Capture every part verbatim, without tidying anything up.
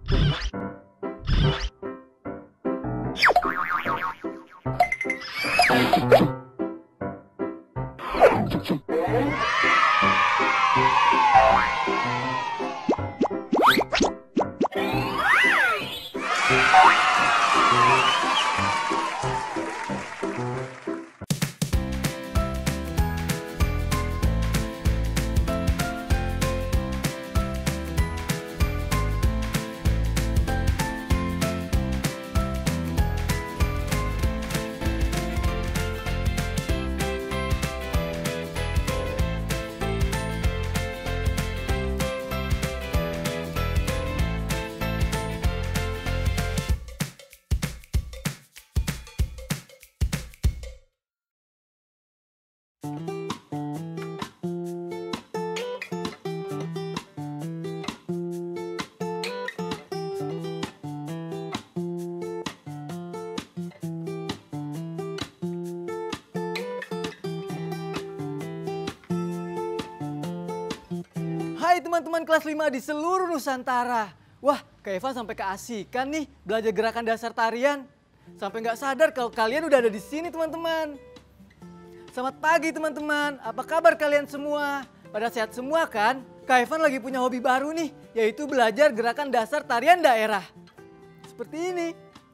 Hai teman-teman kelas lima di seluruh Nusantara. Wah, Kak Evan sampai keasikan nih belajar gerakan dasar tarian. Sampai nggak sadar kalau kalian udah ada di sini teman-teman. Selamat pagi teman-teman, apa kabar kalian semua? Pada sehat semua kan? Kak Evan lagi punya hobi baru nih, yaitu belajar gerakan dasar tarian daerah. Seperti ini.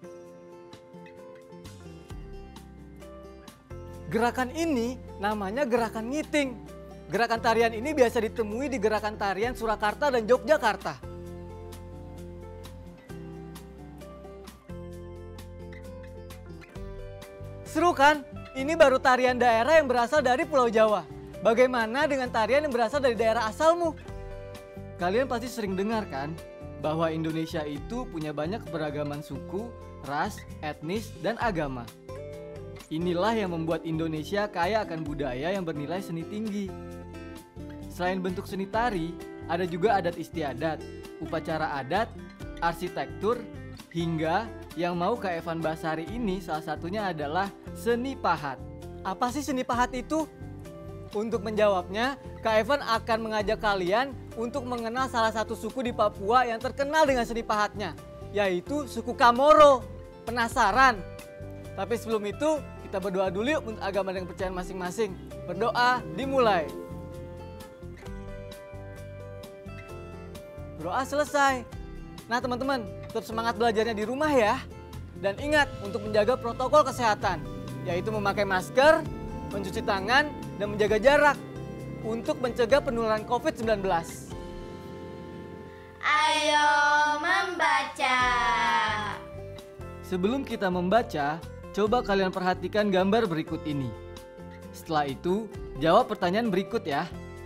Gerakan ini namanya gerakan ngiting. Gerakan tarian ini biasa ditemui di gerakan tarian Surakarta dan Yogyakarta. Seru kan? Ini baru tarian daerah yang berasal dari Pulau Jawa. Bagaimana dengan tarian yang berasal dari daerah asalmu? Kalian pasti sering dengar kan bahwa Indonesia itu punya banyak keberagaman suku, ras, etnis, dan agama. Inilah yang membuat Indonesia kaya akan budaya yang bernilai seni tinggi. Selain bentuk seni tari, ada juga adat istiadat, upacara adat, arsitektur, hingga yang mau Kak Evan bahas hari ini salah satunya adalah seni pahat. Apa sih seni pahat itu? Untuk menjawabnya, Kak Evan akan mengajak kalian untuk mengenal salah satu suku di Papua yang terkenal dengan seni pahatnya, yaitu suku Kamoro. Penasaran? Tapi sebelum itu, kita berdoa dulu yuk untuk agama dan kepercayaan masing-masing. Berdoa dimulai. Doa selesai. Nah teman-teman, tetap semangat belajarnya di rumah ya. Dan ingat untuk menjaga protokol kesehatan, yaitu memakai masker, mencuci tangan, dan menjaga jarak untuk mencegah penularan covid sembilan belas. Ayo membaca. Sebelum kita membaca, coba kalian perhatikan gambar berikut ini. Setelah itu, jawab pertanyaan berikut ya.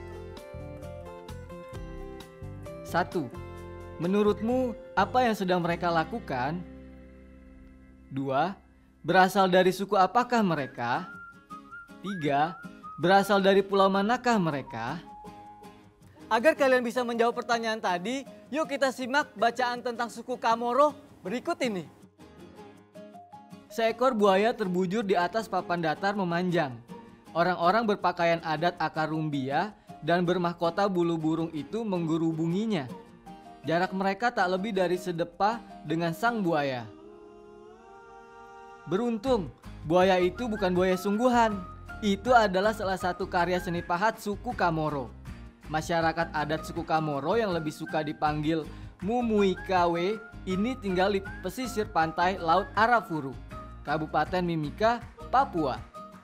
Satu, menurutmu apa yang sedang mereka lakukan? Dua, berasal dari suku apakah mereka? Tiga, berasal dari pulau manakah mereka? Agar kalian bisa menjawab pertanyaan tadi, yuk kita simak bacaan tentang suku Kamoro berikut ini. Seekor buaya terbujur di atas papan datar memanjang. Orang-orang berpakaian adat akar rumbia dan bermahkota bulu burung itu menggerubunginya. Jarak mereka tak lebih dari sedepah dengan sang buaya. Beruntung, buaya itu bukan buaya sungguhan. Itu adalah salah satu karya seni pahat suku Kamoro. Masyarakat adat suku Kamoro yang lebih suka dipanggil Mumuikawe ini tinggal di pesisir pantai Laut Arafuru, Kabupaten Mimika, Papua.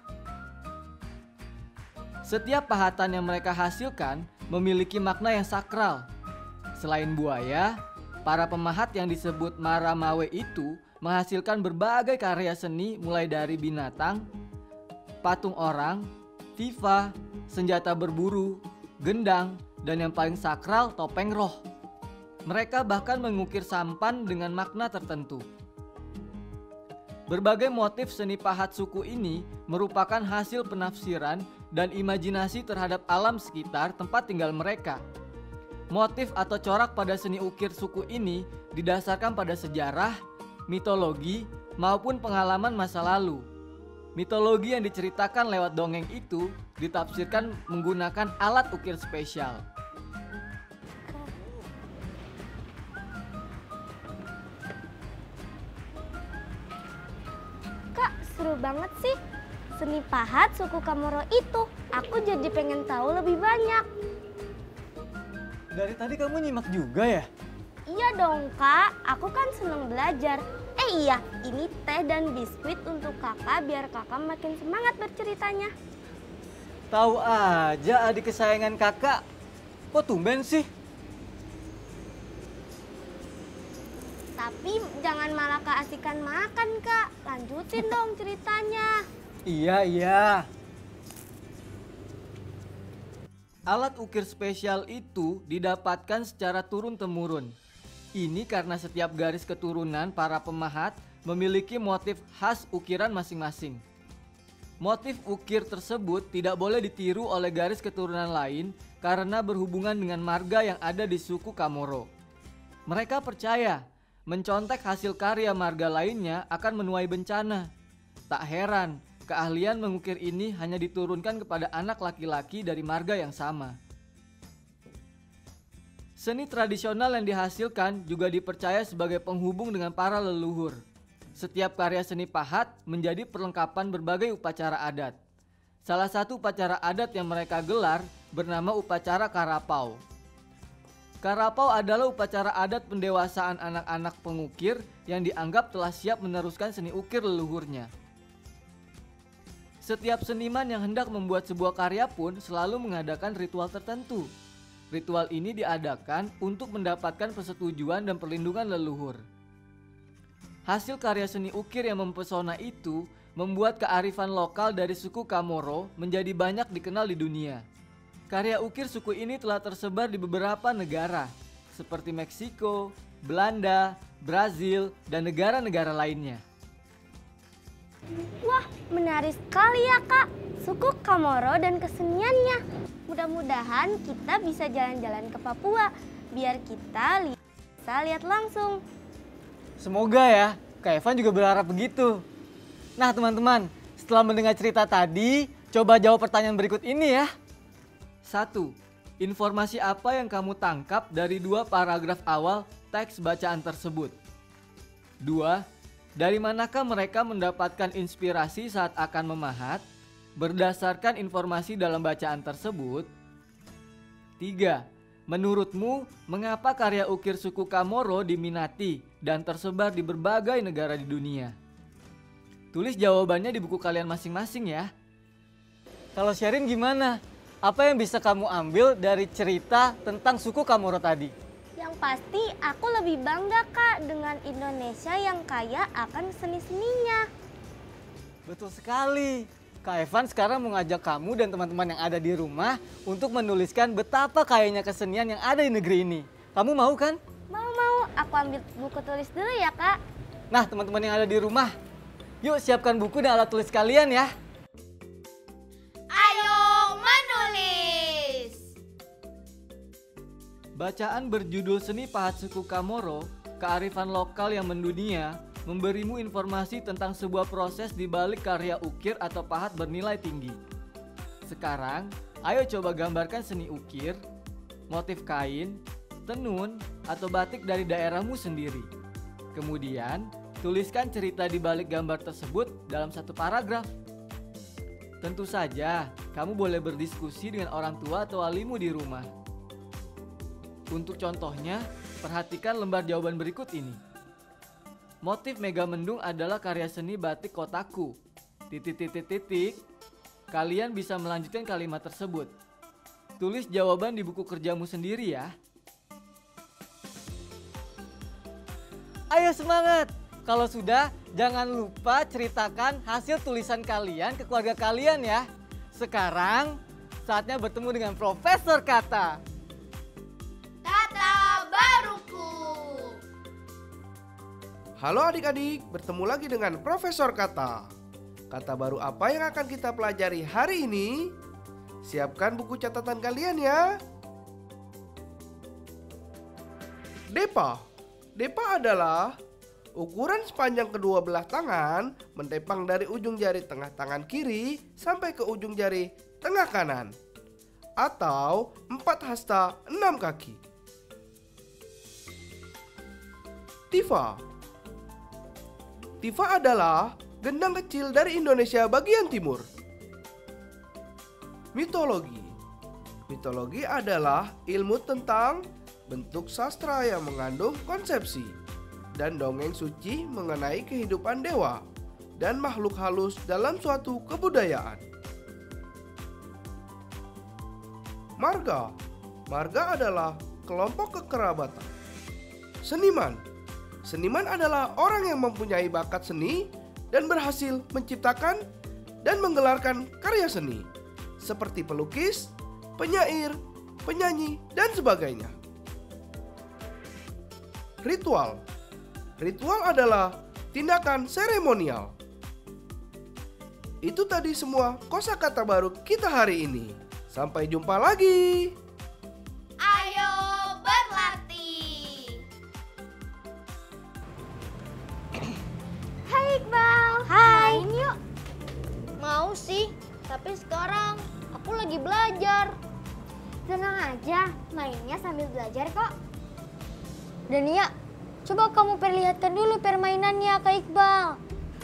Setiap pahatan yang mereka hasilkan memiliki makna yang sakral. Selain buaya, para pemahat yang disebut Maramawe itu menghasilkan berbagai karya seni mulai dari binatang, patung orang, viva, senjata berburu, gendang, dan yang paling sakral topeng roh. Mereka bahkan mengukir sampan dengan makna tertentu. Berbagai motif seni pahat suku ini merupakan hasil penafsiran dan imajinasi terhadap alam sekitar tempat tinggal mereka. Motif atau corak pada seni ukir suku ini didasarkan pada sejarah, mitologi, maupun pengalaman masa lalu. Mitologi yang diceritakan lewat dongeng itu ditafsirkan menggunakan alat ukir spesial. banget sih. Seni pahat suku Kamoro itu, aku jadi pengen tahu lebih banyak. Dari tadi kamu nyimak juga ya? Iya dong kak, aku kan seneng belajar. Eh iya, ini teh dan biskuit untuk kakak biar kakak makin semangat berceritanya. Tahu aja adik kesayangan kakak. Kok tumben sih? Tapi jangan malah keasikan makan kak, lanjutin dong ceritanya. Iya, iya. Alat ukir spesial itu didapatkan secara turun-temurun. Ini karena setiap garis keturunan para pemahat memiliki motif khas ukiran masing-masing. Motif ukir tersebut tidak boleh ditiru oleh garis keturunan lain karena berhubungan dengan marga yang ada di suku Kamoro. Mereka percaya mencontek hasil karya marga lainnya akan menuai bencana. Tak heran, keahlian mengukir ini hanya diturunkan kepada anak laki-laki dari marga yang sama. Seni tradisional yang dihasilkan juga dipercaya sebagai penghubung dengan para leluhur. Setiap karya seni pahat menjadi perlengkapan berbagai upacara adat. Salah satu upacara adat yang mereka gelar bernama upacara Karapau. Karapau adalah upacara adat pendewasaan anak-anak pengukir yang dianggap telah siap meneruskan seni ukir leluhurnya. Setiap seniman yang hendak membuat sebuah karya pun selalu mengadakan ritual tertentu. Ritual ini diadakan untuk mendapatkan persetujuan dan perlindungan leluhur. Hasil karya seni ukir yang mempesona itu membuat kearifan lokal dari suku Kamoro menjadi banyak dikenal di dunia. Karya ukir suku ini telah tersebar di beberapa negara, seperti Meksiko, Belanda, Brazil, dan negara-negara lainnya. Wah, menarik sekali ya kak, suku Kamoro dan keseniannya. Mudah-mudahan kita bisa jalan-jalan ke Papua, biar kita li- bisa lihat langsung. Semoga ya, Kak Evan juga berharap begitu. Nah teman-teman, setelah mendengar cerita tadi, coba jawab pertanyaan berikut ini ya. Satu. Informasi apa yang kamu tangkap dari dua paragraf awal teks bacaan tersebut? Dua. Dari manakah mereka mendapatkan inspirasi saat akan memahat? Berdasarkan informasi dalam bacaan tersebut. Tiga. Menurutmu, mengapa karya ukir suku Kamoro diminati dan tersebar di berbagai negara di dunia? Tulis jawabannya di buku kalian masing-masing ya. Kalau Sherin gimana? Apa yang bisa kamu ambil dari cerita tentang suku Kamoro tadi? Yang pasti aku lebih bangga kak dengan Indonesia yang kaya akan seni-seninya. Betul sekali. Kak Evan sekarang mau ngajak kamu dan teman-teman yang ada di rumah untuk menuliskan betapa kayanya kesenian yang ada di negeri ini. Kamu mau kan? Mau-mau, aku ambil buku tulis dulu ya kak. Nah teman-teman yang ada di rumah, yuk siapkan buku dan alat tulis kalian ya. Ayo menulis. Bacaan berjudul Seni Pahat Suku Kamoro, Kearifan Lokal yang Mendunia, memberimu informasi tentang sebuah proses di balik karya ukir atau pahat bernilai tinggi. Sekarang, ayo coba gambarkan seni ukir, motif kain, tenun, atau batik dari daerahmu sendiri. Kemudian, tuliskan cerita di balik gambar tersebut dalam satu paragraf. Tentu saja, kamu boleh berdiskusi dengan orang tua atau walimu di rumah. Untuk contohnya, perhatikan lembar jawaban berikut ini. Motif Megamendung adalah karya seni batik kotaku. Titik-titik-titik. Kalian bisa melanjutkan kalimat tersebut. Tulis jawaban di buku kerjamu sendiri ya. Ayo semangat! Kalau sudah, jangan lupa ceritakan hasil tulisan kalian ke keluarga kalian ya. Sekarang, saatnya bertemu dengan Profesor Kata. Kata baruku. Halo adik-adik, bertemu lagi dengan Profesor Kata. Kata baru apa yang akan kita pelajari hari ini? Siapkan buku catatan kalian ya. Depa. Depa adalah ukuran sepanjang kedua belah tangan mentepang dari ujung jari tengah tangan kiri sampai ke ujung jari tengah kanan. Atau empat hasta enam kaki. Tifa. Tifa adalah gendang kecil dari Indonesia bagian timur. Mitologi. Mitologi adalah ilmu tentang bentuk sastra yang mengandung konsepsi dan dongeng suci mengenai kehidupan dewa dan makhluk halus dalam suatu kebudayaan. Marga. Marga adalah kelompok kekerabatan. Seniman. Seniman adalah orang yang mempunyai bakat seni dan berhasil menciptakan dan menggelarkan karya seni seperti pelukis, penyair, penyanyi, dan sebagainya. Ritual. Ritual adalah tindakan seremonial. Itu tadi semua kosakata baru kita hari ini. Sampai jumpa lagi. Ayo berlatih. Hai Iqbal. Hai. Main yuk. Mau sih, tapi sekarang aku lagi belajar. Tenang aja, mainnya sambil belajar kok. Dania, coba kamu perlihatkan dulu permainannya ke Iqbal.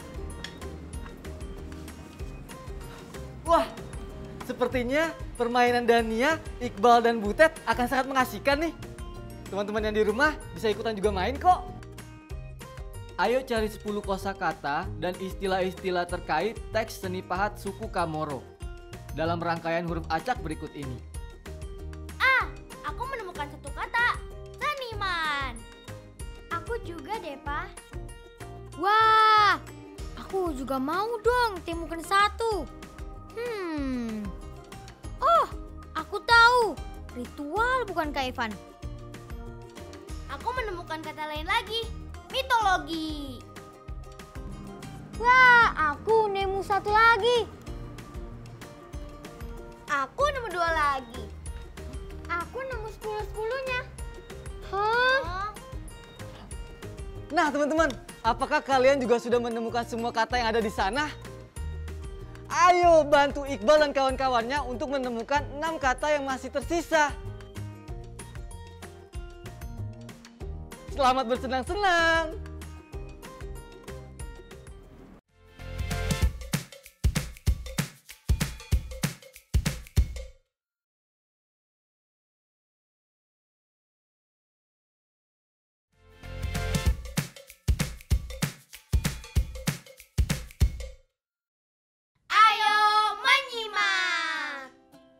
Wah, sepertinya permainan Dania, Iqbal, dan Butet akan sangat mengasihkan nih. Teman-teman yang di rumah bisa ikutan juga main kok. Ayo cari sepuluh kosakata dan istilah-istilah terkait teks seni pahat suku Kamoro dalam rangkaian huruf acak berikut ini. Ah, aku menemukan satu kata. Seniman. Aku juga deh, Pak. Wah, aku juga mau dong temukan satu. Hmm. Oh, aku tahu. Ritual bukan Kak Evan. Aku menemukan kata lain lagi. Mitologi. Wah, aku nemu satu lagi. Aku nemu dua lagi. Aku nemu sepuluh-sepuluhnya. Hah? Oh, Nah teman-teman, apakah kalian juga sudah menemukan semua kata yang ada di sana? Ayo bantu Iqbal dan kawan-kawannya untuk menemukan enam kata yang masih tersisa. Selamat bersenang-senang. ayo menyimak.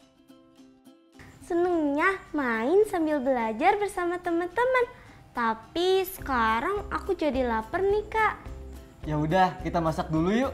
Senengnya main sambil belajar bersama teman-teman. Tapi sekarang aku jadi lapar nih, Kak. Ya udah, kita masak dulu yuk.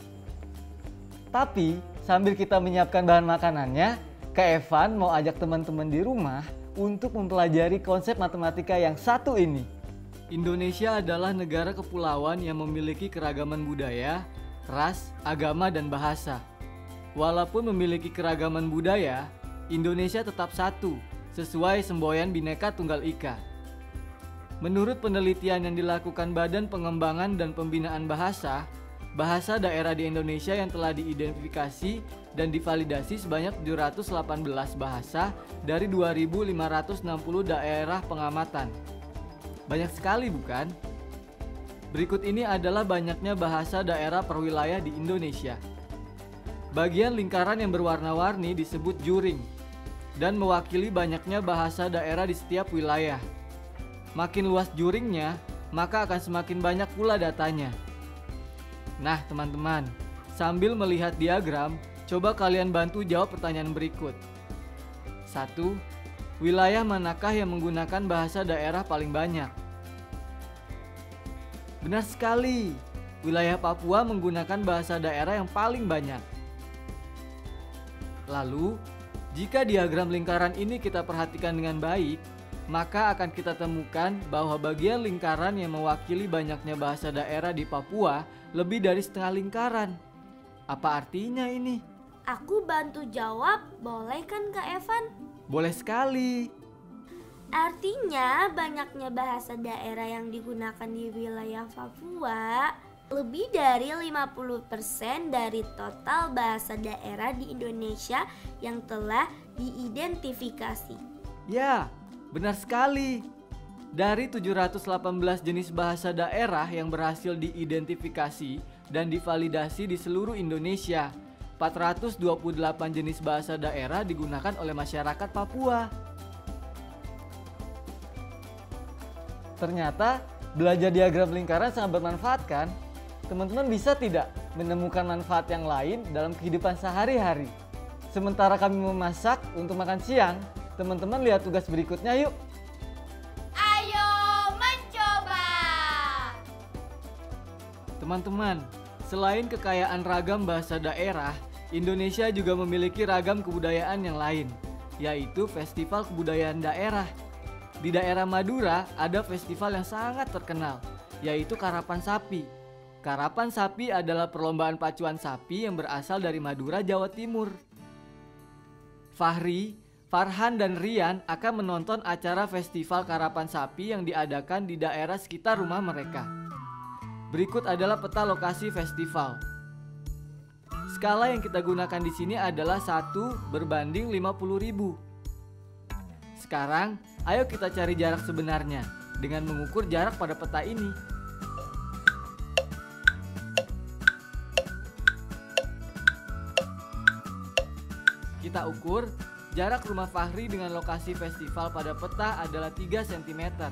Tapi sambil kita menyiapkan bahan makanannya, Kak Evan mau ajak teman-teman di rumah untuk mempelajari konsep matematika yang satu ini. Indonesia adalah negara kepulauan yang memiliki keragaman budaya, ras, agama, dan bahasa. Walaupun memiliki keragaman budaya, Indonesia tetap satu, sesuai semboyan Bhinneka Tunggal Ika. Menurut penelitian yang dilakukan Badan Pengembangan dan Pembinaan Bahasa, bahasa daerah di Indonesia yang telah diidentifikasi dan divalidasi sebanyak tujuh ratus delapan belas bahasa dari dua ribu lima ratus enam puluh daerah pengamatan. Banyak sekali bukan? Berikut ini adalah banyaknya bahasa daerah per wilayah di Indonesia. Bagian lingkaran yang berwarna-warni disebut juring dan mewakili banyaknya bahasa daerah di setiap wilayah. Makin luas juringnya, maka akan semakin banyak pula datanya. Nah teman-teman, sambil melihat diagram, coba kalian bantu jawab pertanyaan berikut. Satu, wilayah manakah yang menggunakan bahasa daerah paling banyak? Benar sekali, wilayah Papua menggunakan bahasa daerah yang paling banyak. Lalu, jika diagram lingkaran ini kita perhatikan dengan baik, maka akan kita temukan bahwa bagian lingkaran yang mewakili banyaknya bahasa daerah di Papua lebih dari setengah lingkaran. Apa artinya ini? Aku bantu jawab, boleh kan Kak Evan? Boleh sekali. Artinya banyaknya bahasa daerah yang digunakan di wilayah Papua lebih dari lima puluh persen dari total bahasa daerah di Indonesia yang telah diidentifikasi. Ya, benar sekali. Dari tujuh ratus delapan belas jenis bahasa daerah yang berhasil diidentifikasi dan divalidasi di seluruh Indonesia. empat ratus dua puluh delapan jenis bahasa daerah digunakan oleh masyarakat Papua. Ternyata belajar diagram lingkaran sangat bermanfaat kan? Teman-teman bisa tidak menemukan manfaat yang lain dalam kehidupan sehari-hari? Sementara kami memasak untuk makan siang, teman-teman lihat tugas berikutnya yuk. Ayo mencoba. Teman-teman, selain kekayaan ragam bahasa daerah, Indonesia juga memiliki ragam kebudayaan yang lain, yaitu festival kebudayaan daerah. Di daerah Madura ada festival yang sangat terkenal, yaitu Karapan Sapi. Karapan Sapi adalah perlombaan pacuan sapi yang berasal dari Madura, Jawa Timur. Fahri, Farhan, dan Rian akan menonton acara festival Karapan Sapi yang diadakan di daerah sekitar rumah mereka. Berikut adalah peta lokasi festival. Skala yang kita gunakan di sini adalah satu berbanding lima puluh ribu. Sekarang, ayo kita cari jarak sebenarnya dengan mengukur jarak pada peta ini. Kita ukur, jarak rumah Fahri dengan lokasi festival pada peta adalah tiga sentimeter.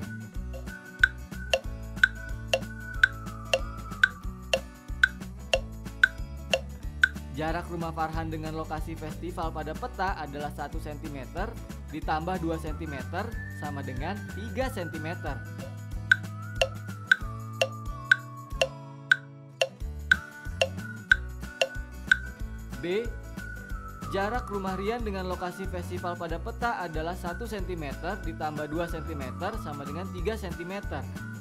Jarak rumah Farhan dengan lokasi festival pada peta adalah satu sentimeter ditambah dua sentimeter sama dengan tiga sentimeter. B. Jarak rumah Rian dengan lokasi festival pada peta adalah satu sentimeter ditambah dua sentimeter sama dengan tiga sentimeter.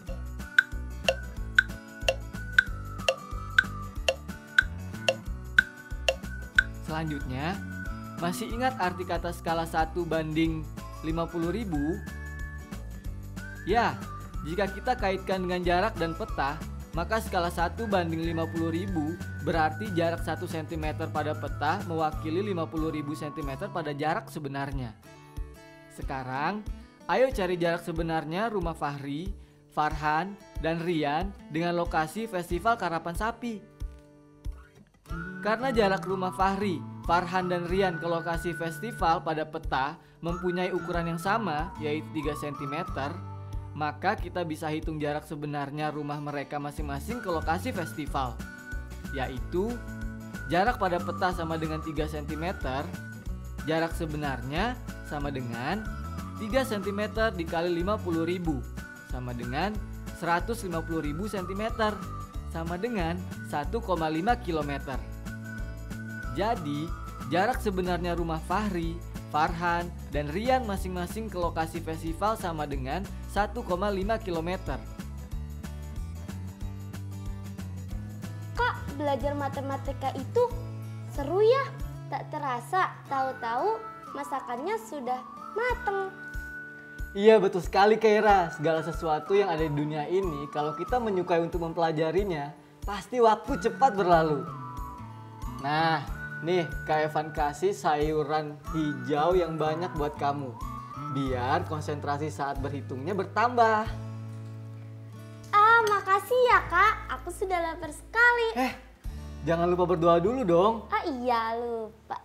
Selanjutnya, masih ingat arti kata skala satu banding lima puluh ribu? Ya, jika kita kaitkan dengan jarak dan peta, maka skala satu banding lima puluh ribu berarti jarak satu sentimeter pada peta mewakili lima puluh ribu sentimeter pada jarak sebenarnya. Sekarang, ayo cari jarak sebenarnya rumah Fahri, Farhan, dan Rian dengan lokasi festival Karapan Sapi. Karena jarak rumah Fahri, Farhan, dan Rian ke lokasi festival pada peta mempunyai ukuran yang sama, yaitu tiga sentimeter, maka kita bisa hitung jarak sebenarnya rumah mereka masing-masing ke lokasi festival, yaitu jarak pada peta sama dengan tiga sentimeter, jarak sebenarnya sama dengan tiga sentimeter dikali lima puluh ribu sama dengan seratus lima puluh ribu sentimeter sama dengan satu koma lima kilometer. Jadi, jarak sebenarnya rumah Fahri, Farhan, dan Rian masing-masing ke lokasi festival sama dengan satu koma lima kilometer. Kak, belajar matematika itu seru ya? Tak terasa, tahu-tahu masakannya sudah mateng. Iya, betul sekali Kaira. Segala sesuatu yang ada di dunia ini, kalau kita menyukai untuk mempelajarinya, pasti waktu cepat berlalu. Nah, nih Kak Evan kasih sayuran hijau yang banyak buat kamu, biar konsentrasi saat berhitungnya bertambah. Ah, makasih ya Kak, aku sudah lapar sekali. Eh, jangan lupa berdoa dulu dong. Ah iya, lupa.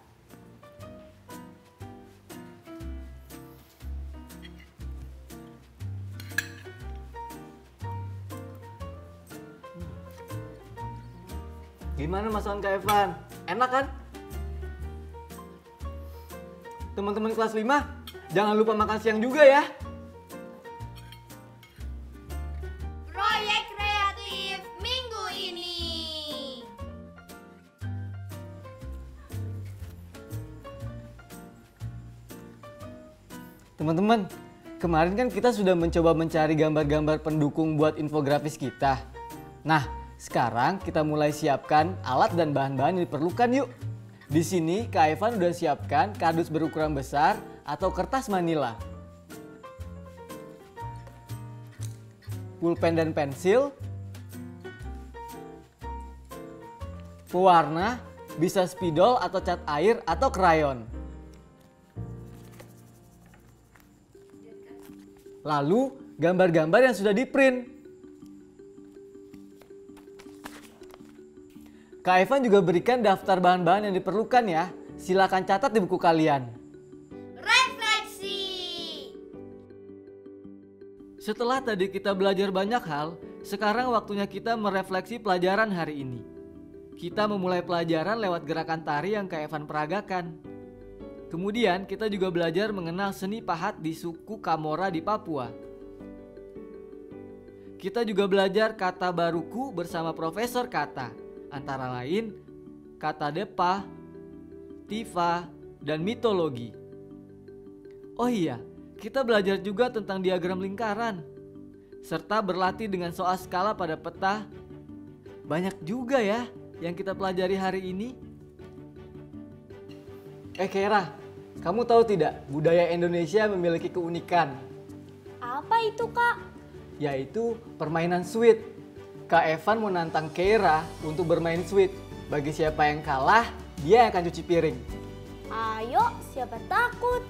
Gimana masakan Kak Evan? Enak kan? Teman-teman kelas lima, jangan lupa makan siang juga ya. Proyek kreatif minggu ini. Teman-teman, kemarin kan kita sudah mencoba mencari gambar-gambar pendukung buat infografis kita. Nah, sekarang kita mulai siapkan alat dan bahan-bahan yang diperlukan yuk. Di sini Kak Evan udah siapkan kardus berukuran besar atau kertas manila, pulpen dan pensil, pewarna, bisa spidol atau cat air atau krayon. Lalu gambar-gambar yang sudah di-print. Kak Evan juga berikan daftar bahan-bahan yang diperlukan ya. Silakan catat di buku kalian. Refleksi. Setelah tadi kita belajar banyak hal, sekarang waktunya kita merefleksi pelajaran hari ini. Kita memulai pelajaran lewat gerakan tari yang Kak Evan peragakan. Kemudian kita juga belajar mengenal seni pahat di suku Kamora di Papua. Kita juga belajar kata baruku bersama Profesor Kata, antara lain kata depa, tifa, dan mitologi. Oh iya, kita belajar juga tentang diagram lingkaran, serta berlatih dengan soal skala pada peta. Banyak juga ya yang kita pelajari hari ini. Eh Kera, kamu tahu tidak budaya Indonesia memiliki keunikan? Apa itu, Kak? Yaitu permainan sweet. Kak Evan mau nantang Kera untuk bermain sweet. Bagi siapa yang kalah, dia yang akan cuci piring. Ayo, siapa takut?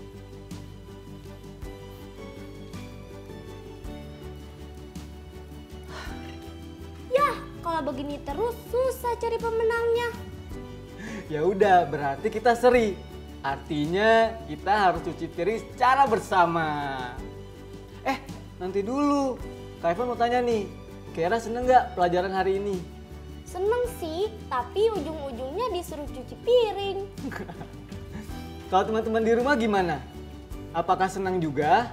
Yah, kalau begini terus susah cari pemenangnya. Ya udah, berarti kita seri. Artinya kita harus cuci piring secara bersama. Eh, nanti dulu. Kak Evan mau tanya nih, Kera seneng gak pelajaran hari ini? Seneng sih, tapi ujung-ujungnya disuruh cuci piring. Kalau teman-teman di rumah gimana? Apakah senang juga?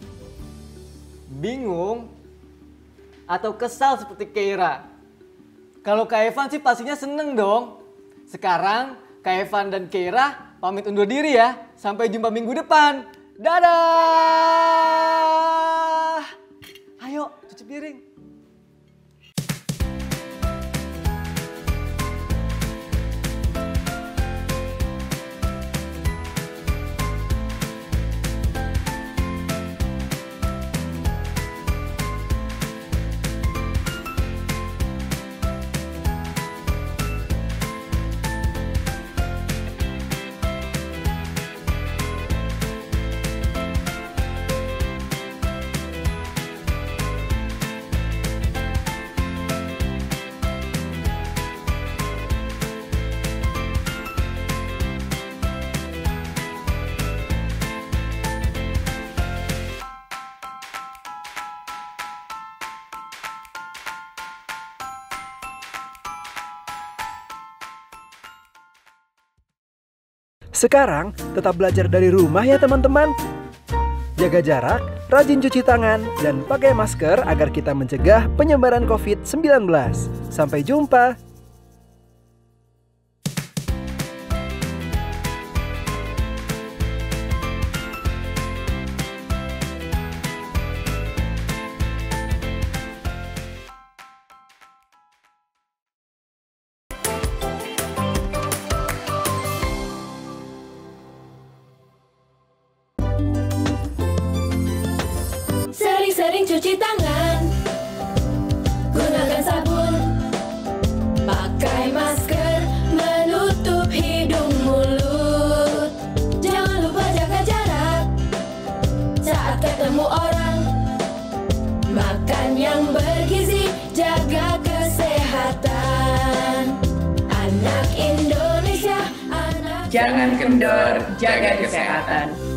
Bingung? Atau kesal seperti Kera? Kalau Kak Evan sih pastinya seneng dong. Sekarang Kak Evan dan Kera pamit undur diri ya. Sampai jumpa minggu depan. Dadah! Ayo cuci piring. Sekarang tetap belajar dari rumah ya teman-teman. Jaga jarak, rajin cuci tangan, dan pakai masker agar kita mencegah penyebaran covid sembilan belas. Sampai jumpa. Sering-sering cuci tangan, gunakan sabun, pakai masker, menutup hidung mulut. Jangan lupa jaga jarak saat ketemu orang. Makan yang bergizi, jaga kesehatan. Anak Indonesia, anak Jangan kendor, jaga kesehatan.